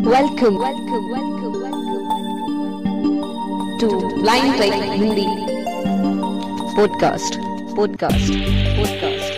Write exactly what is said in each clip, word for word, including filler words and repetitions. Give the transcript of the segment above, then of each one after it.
Welcome, welcome, welcome, welcome to Blind Tech Hindi podcast, podcast, podcast,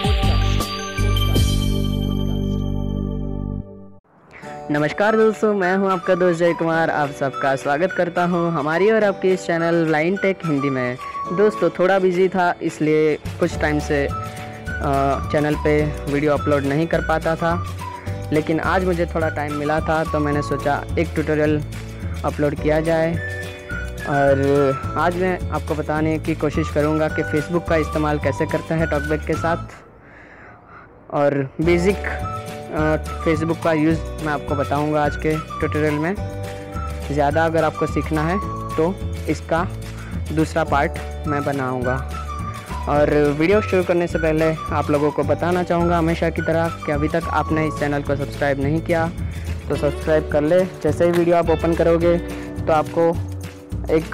podcast. नमस्कार दोस्तों, मैं हूं आपका दोस्त जय कुमार। आप सबका स्वागत करता हूं हमारी और आपके इस चैनल ब्लाइंड टेक हिंदी में। दोस्तों थोड़ा बिजी था, इसलिए कुछ टाइम से चैनल पे वीडियो अपलोड नहीं कर पाता था, लेकिन आज मुझे थोड़ा टाइम मिला था तो मैंने सोचा एक ट्यूटोरियल अपलोड किया जाए। और आज मैं आपको बताने की कोशिश करूंगा कि फ़ेसबुक का इस्तेमाल कैसे करते हैं टॉकबैक के साथ, और बेसिक फ़ेसबुक का यूज़ मैं आपको बताऊंगा आज के ट्यूटोरियल में। ज़्यादा अगर आपको सीखना है तो इसका दूसरा पार्ट मैं बनाऊंगा। और वीडियो शुरू करने से पहले आप लोगों को बताना चाहूँगा हमेशा की तरह कि अभी तक आपने इस चैनल को सब्सक्राइब नहीं किया तो सब्सक्राइब कर ले। जैसे ही वीडियो आप ओपन करोगे तो आपको एक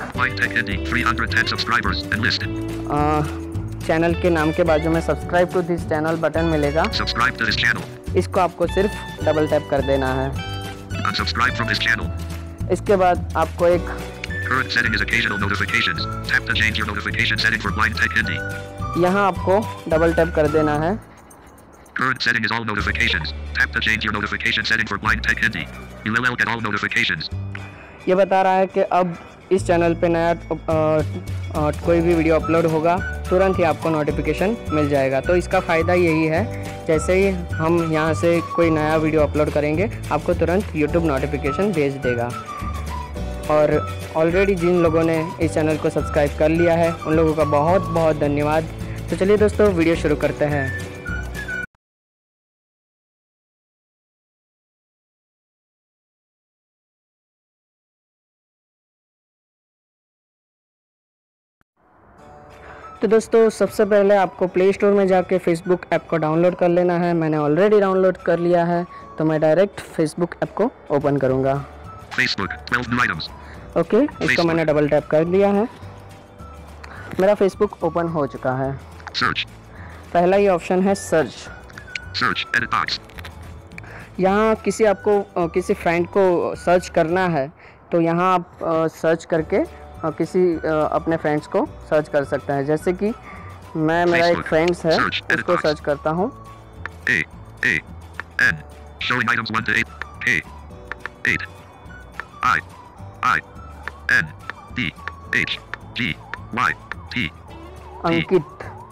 आ, चैनल के नाम के बाजू में subscribe to this channel button मिलेगा। इसको आपको सिर्फ डबल टैप कर देना है। इसके बाद आपको एक Current setting is occasional notifications. Tap to change your notification setting for Blind Tech Hindi. यहाँ आपको डबल टैप कर देना है। Current setting is all notifications. Tap to change your notification setting for Blind Tech Hindi. You will get all notifications. ये बता रहा है कि अब इस चैनल पे नया आ, आ, कोई भी वीडियो अपलोड होगा तुरंत ही आपको नोटिफिकेशन मिल जाएगा। तो इसका फ़ायदा यही है, जैसे ही हम यहाँ से कोई नया वीडियो अपलोड करेंगे आपको तुरंत यूट्यूब नोटिफिकेशन भेज देगा। और ऑलरेडी जिन लोगों ने इस चैनल को सब्सक्राइब कर लिया है उन लोगों का बहुत बहुत धन्यवाद। तो चलिए दोस्तों वीडियो शुरू करते हैं। तो दोस्तों सबसे पहले आपको प्ले स्टोर में जाके फेसबुक ऐप को डाउनलोड कर लेना है। मैंने ऑलरेडी डाउनलोड कर लिया है, तो मैं डायरेक्ट फेसबुक ऐप को ओपन करूँगा। Facebook, twelve new items. Okay okay, इसको मैंने डबल टैप कर दिया है। मेरा फेसबुक ओपन हो चुका है। Search. पहला ही ऑप्शन है सर्च। Search, edit box. यहाँ किसी आपको किसी फ्रेंड को सर्च करना है तो यहाँ आप सर्च करके किसी अपने फ्रेंड्स को सर्च कर सकते हैं। जैसे कि मैं मेरा एक फ्रेंड्स है उसको सर्च करता हूँ। A, A, N, showing items one to eight, K, eight, I, I, N, D, H, G, Y, T, Ankit.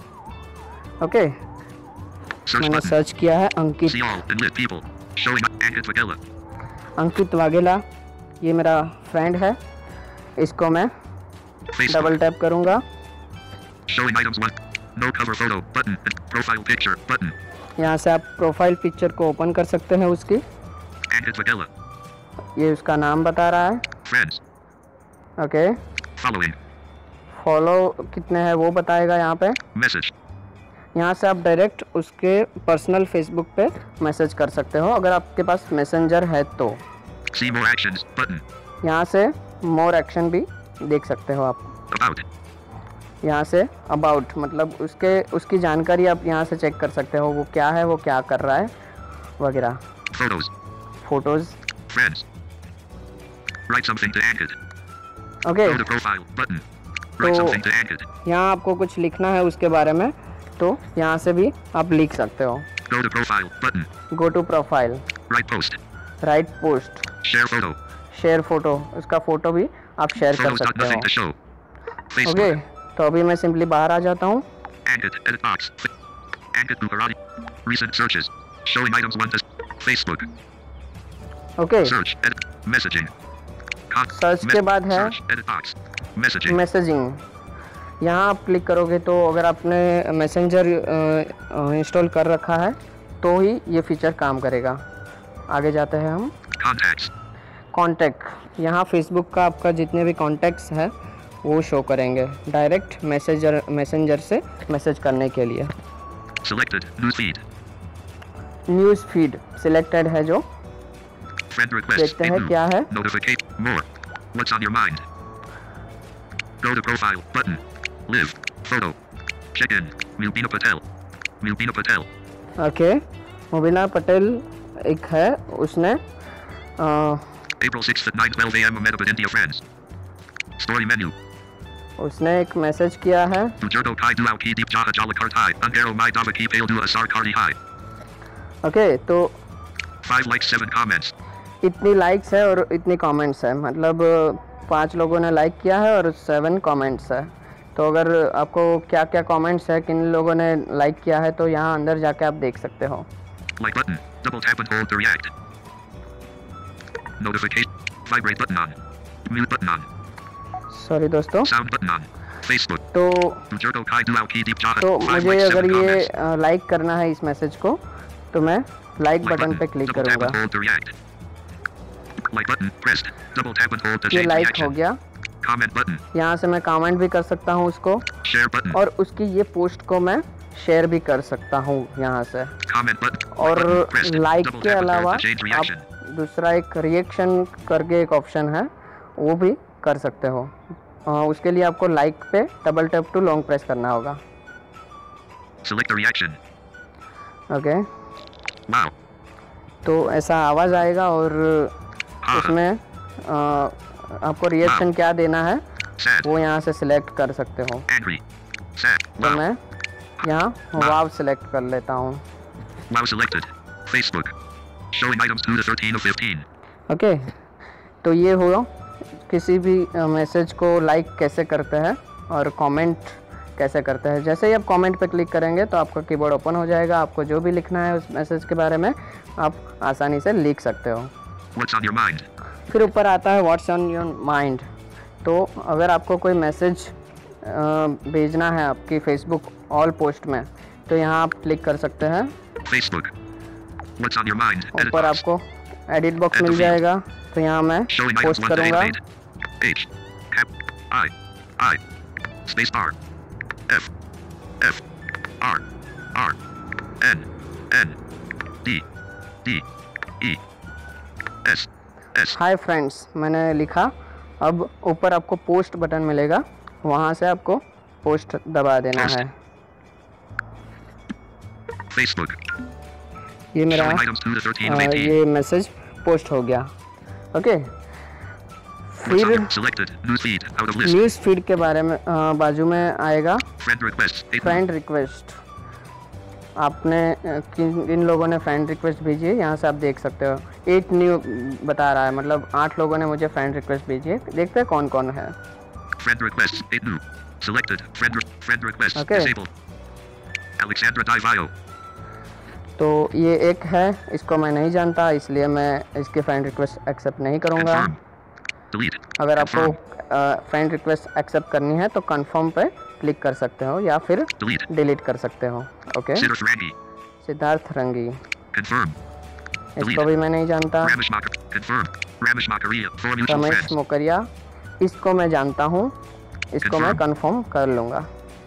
Okay मैंने सर्च किया है अंकित। See all and lit people, showing Ankit Vagela. अंकित वाघेला ये मेरा फ्रेंड है, इसको मैं डबल टैप करूंगा। Showing items one, no cover photo button and profile picture button. यहाँ से आप प्रोफाइल पिक्चर को ओपन कर सकते हैं उसकी। Ankit Vagela. ये उसका नाम बता रहा है। Friends. Okay Following. फॉलो कितने हैं वो बताएगा यहाँ पे। Message. यहाँ से आप डायरेक्ट उसके पर्सनल फेसबुक पे मैसेज कर सकते हो अगर आपके पास मैसेंजर है तो। See more actions button. यहाँ से मोर एक्शन भी देख सकते हो आप। About. यहाँ से अबाउट मतलब उसके उसकी जानकारी आप यहाँ से चेक कर सकते हो, वो क्या है, वो क्या कर रहा है वगैरह। Photos. Photos. Friends. Write something to Ankit. Okay Go to profile button. Write तो something to Ankit. यहाँ आपको कुछ लिखना है उसके बारे में तो यहाँ से भी आप लिख सकते हो। Go to profile button. Go to profile, Write post. Write post, Share photo. Share photo, उसका फ़ोटो भी आप शेयर कर Photos got सकते nothing to हो। show. Okay Facebook. तो अभी मैं सिंपली बाहर आ जाता हूँ। Ankit edit box. Ankit Bukarati. Recent searches. Showing items one to Facebook. Okay Search. Edit. Messaging. Con- search के बाद है Search. Edit box. Messaging. Messaging. यहाँ आप क्लिक करोगे तो अगर आपने मैसेंजर इंस्टॉल कर रखा है तो ही ये फीचर काम करेगा। आगे जाते हैं हम। Contacts. कॉन्टैक्ट, यहाँ फेसबुक का आपका जितने भी कॉन्टैक्ट्स हैं वो शो करेंगे डायरेक्ट मैसेजर मैसेंजर से मैसेज करने के लिए। Selected. Newsfeed. News feed selected है जो, Friend request. देखते हैं क्या है। Notification. More. What's on your mind? Go to profile button. Live. Photo. Check in. Milbina Patel. Milbina Patel. Okay Mubina Patel एक है, उसने April sixth at nine twelve a m Ahmedabad, India, friends. Story menu. उसने एक message किया है। Bujerdo kai duau ki deep jaha jala kartai. Angero mai dava ki pale du asar kari hai. Okay, तो Five likes, seven comments. इतनी likes है और इतनी comments है, मतलब पांच लोगों ने लाइक किया है और सेवन कमेंट्स है। तो अगर आपको क्या क्या कमेंट्स है, किन लोगों ने लाइक किया है, तो यहाँ अंदर जाके आप देख सकते हो। Like button. Double tap and hold to react. Notification. Vibrate button on. Mute button on. Sorry दोस्तों। Sound button on. Facebook. तो Bujerdo kai duau ki deep jaha. तो Five मुझे likes, अगर seven ये comments. लाइक करना है इस message को, तो मैं लाइक Like बटन button. पे क्लिक Double tap करूँगा। and hold to react. Like button. Pressed. Double tap and hold to ये change लाइक हो reaction. गया। Comment button. यहाँ से मैं कमेंट भी कर सकता हूँ उसको, Share button. और उसकी ये पोस्ट को मैं शेयर भी कर सकता हूँ यहाँ से। Comment button. Like और button. Pressed. लाइक Double के tap and hold अलावा to change आप reaction. दूसरा एक रिएक्शन करके एक ऑप्शन है, वो भी कर सकते हो। आ, उसके लिए आपको लाइक पे double tap to long press करना होगा। Select a reaction. Okay, Wow. तो ऐसा आवाज़ आएगा और Ha. उसमें आ, आपको रिएक्शन क्या देना है Sad. वो यहाँ से सिलेक्ट कर सकते हो। Angry. Sad. तो Wow. मैं यहाँ वाव सिलेक्ट कर लेता हूँ। Wow selected. Facebook. Showing items two to thirteen of fifteen. Okay, तो ये हो किसी भी मैसेज को लाइक कैसे करते हैं और कमेंट कैसे करते हैं। जैसे ही आप कमेंट पे क्लिक करेंगे तो आपका कीबोर्ड ओपन हो जाएगा। आपको जो भी लिखना है उस मैसेज के बारे में आप आसानी से लिख सकते हो। What's on your mind? फिर ऊपर आता है व्हाट्स ऑन योर माइंड। तो अगर आपको कोई मैसेज भेजना है आपकी फेसबुक ऑल पोस्ट में, तो यहाँ आप क्लिक कर सकते हैं। Facebook. What's on your mind? Edit ऊपर box. आपको एडिट बॉक्स मिल जाएगा, तो यहाँ मैं Showing items post one to eight करूँगा। of eight. H. Cap. I. I. Space R. F. F. R. R. N. N. D. D. E. S. S. Hi friends मैंने लिखा। अब ऊपर आपको पोस्ट बटन मिलेगा, वहाँ से आपको पोस्ट दबा देना Post. है। Facebook. ये मेरा Showing items two to thirteen of आ, eighteen. ये मैसेज पोस्ट हो गया। ओके, What's on फिर your selected news feed out of list. News feed के बारे में आ, बाजू में आएगा Friend requests. Eight. Friend request. आपने आ, किन किन लोगों ने फ्रेंड रिक्वेस्ट भेजी है यहाँ से आप देख सकते हो। एट न्यू बता रहा है, मतलब आठ लोगों ने मुझे फ्रेंड रिक्वेस्ट भेजी है। देखते हैं कौन कौन है। Friend requests. Eight new. Selected. Friend re- friend requests. Okay. Disabled. Alexandra Divio. तो ये एक है, इसको मैं नहीं जानता इसलिए मैं इसकी फ्रेंड रिक्वेस्ट एक्सेप्ट नहीं करूँगा। Confirm. Delete. अगर आपको Confirm. फ्रेंड रिक्वेस्ट एक्सेप्ट करनी है तो कंफर्म पे क्लिक कर सकते हो या फिर Delete. डिलीट कर सकते हो। Okay, Siddharth Rangi. सिद्धार्थ रंगी, Confirm. इसको भी मैं नहीं जानता। Ramesh Makar. Confirm. Ramesh Makaria. Four mutual Ramesh friends. मोकरिया, इसको मैं जानता हूँ, इसको मैं कंफर्म कर लूँगा।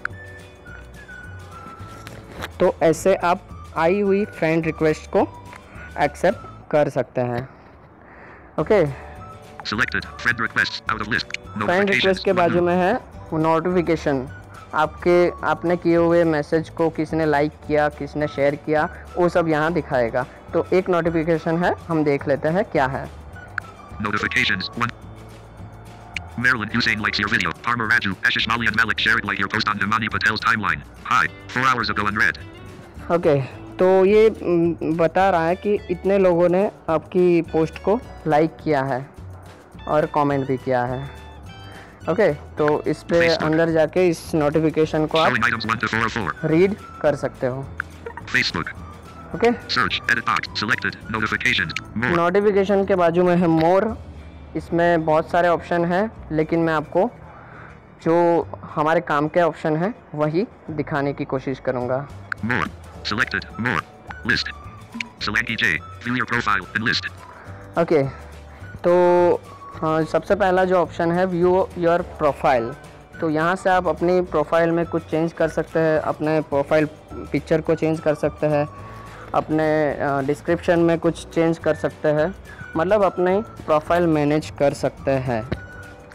तो ऐसे आप आई हुई फ्रेंड रिक्वेस्ट को एक्सेप्ट कर सकते हैं। Okay, Selected. Friend requests out of list. Friend request के बाजू में है नोटिफिकेशन। आपके आपने किए हुए मैसेज को किसने लाइक किया, किसने शेयर किया, वो सब यहाँ दिखाएगा। तो एक नोटिफिकेशन है, हम देख लेते हैं क्या है। Notifications. One. Marilyn Hussein likes your video. Parma Raju. Ashish Mali and Malik shared like your post on Himani Patel's timeline. Hi. Four hours ago unread. Okay, तो ये म, बता रहा है कि इतने लोगों ने आपकी पोस्ट को लाइक किया है और कमेंट भी किया है। ओके, तो इस पे Facebook. अंदर जाके इस नोटिफिकेशन को आप Showing items one to four of four. Read कर सकते हो। Facebook. Okay, Search. Edit box. Selected. Notifications. More. Notification के बाजू में है मोर। इसमें बहुत सारे ऑप्शन हैं, लेकिन मैं आपको जो हमारे काम के ऑप्शन हैं वही दिखाने की कोशिश करूँगा। More. Selected. More. List. Solanki J. View your profile and list. Okay, तो हाँ, सबसे पहला जो ऑप्शन है व्यू योर प्रोफाइल। तो यहाँ से आप अपनी प्रोफाइल में कुछ चेंज कर सकते हैं, अपने प्रोफाइल पिक्चर को चेंज कर सकते हैं, अपने डिस्क्रिप्शन में कुछ चेंज कर सकते हैं, मतलब अपने प्रोफाइल मैनेज कर सकते हैं।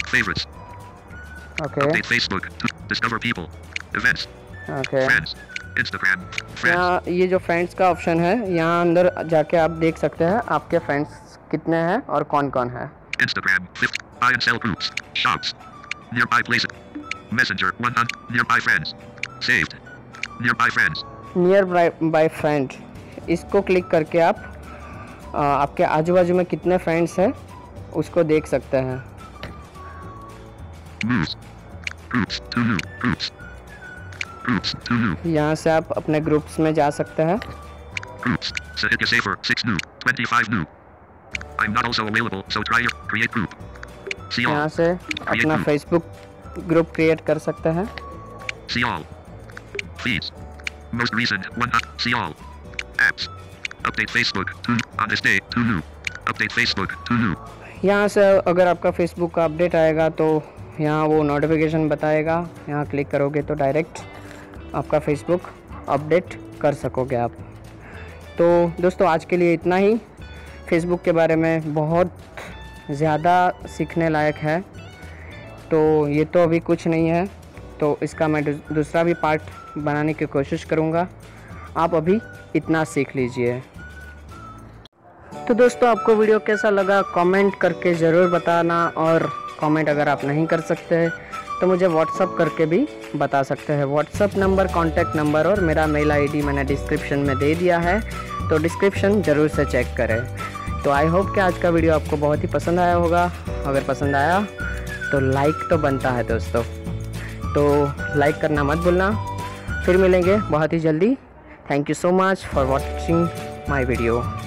Favorites. Okay Update Facebook. Discover people. Events. Okay, Friends. Instagram. Friends. यहाँ ये जो फ्रेंड्स का ऑप्शन है, यहाँ अंदर जाके आप देख सकते हैं आपके फ्रेंड्स कितने हैं और कौन कौन है। Instagram. Fifth. Buy and sell groups. Shops. Nearby places. Messenger. one hundred. Nearby friends. Saved. Nearby friends. Nearby friend, इसको क्लिक करके आप आ, आपके आजू बाजू में कितने फ्रेंड्स हैं उसको देख सकते हैं। Moves. Groups. Two new. Groups. Groups. Two new. यहाँ से आप अपने ग्रुप्स में जा सकते हैं। Groups. Sahitya Safer. Six new. Twenty-five new. I'm not also available, so try your create group. See यहाँ all. से अपना group. फेसबुक ग्रुप क्रिएट कर सकते हैं। See all. Feeds. Most recent one. uh, See all. Apps. Update Facebook. Two. On this day. Two new. Update Facebook. Two new. यहाँ से अगर आपका फेसबुक का अपडेट आएगा तो यहाँ वो नोटिफिकेशन बताएगा, यहाँ क्लिक करोगे तो डायरेक्ट आपका फेसबुक अपडेट कर सकोगे आप। तो दोस्तों आज के लिए इतना ही। फेसबुक के बारे में बहुत ज़्यादा सीखने लायक है, तो ये तो अभी कुछ नहीं है, तो इसका मैं दू- दूसरा भी पार्ट बनाने की कोशिश करूँगा। आप अभी इतना सीख लीजिए। तो दोस्तों आपको वीडियो कैसा लगा कमेंट करके ज़रूर बताना, और कमेंट अगर आप नहीं कर सकते तो मुझे व्हाट्सअप करके भी बता सकते हैं। व्हाट्सअप नंबर, कॉन्टैक्ट नंबर और मेरा मेल आईडी मैंने डिस्क्रिप्शन में दे दिया है, तो डिस्क्रिप्शन ज़रूर से चेक करें। तो आई होप कि आज का वीडियो आपको बहुत ही पसंद आया होगा। अगर पसंद आया तो लाइक तो बनता है दोस्तों, तो लाइक करना मत भूलना। फिर मिलेंगे बहुत ही जल्दी। Thank you so much for watching my video.